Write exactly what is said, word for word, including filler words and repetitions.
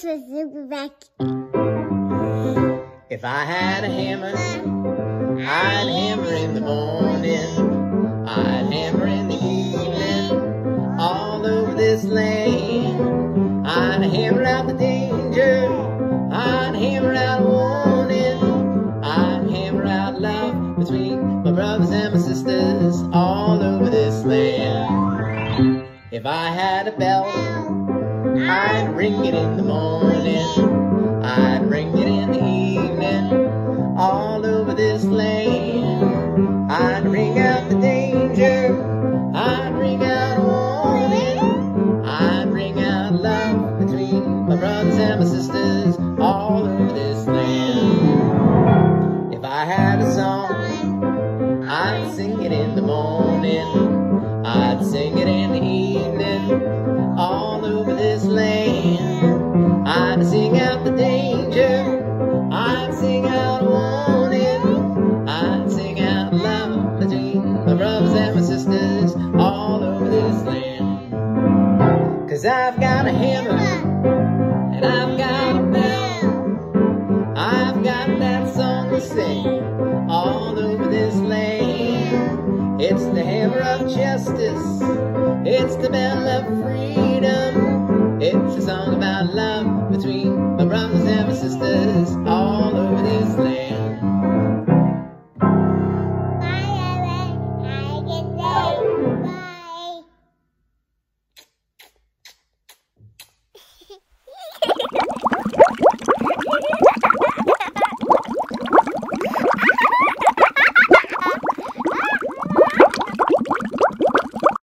Cuteness with Super Beckett. If I had a hammer, I'd hammer in the morning, I'd hammer in the evening, all over this land. I'd hammer out the danger, I'd hammer out a warning, I'd hammer out love between my brothers and my sisters, all over this land. If I had a bell, I'd ring it in the morning, I'd ring it in the evening, all over this land. I'd ring out the danger, I'd ring out a warning, I'd ring out love between my brothers and my sisters, all over this land. If I had a song, I'd sing it in the morning, I'd sing it in the evening, all over this land. I'd sing out the danger, I'd sing out a warning, I'd sing out love between my brothers and my sisters, all over this land. 'Cause I've got a hammer, and I've got a bell, I've got that song to sing, all over this land. It's the hammer of justice, it's the bell of freedom, it's a song about love between my brothers